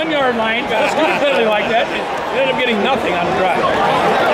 1 yard line, stupidly like that, and ended up getting nothing on the drive.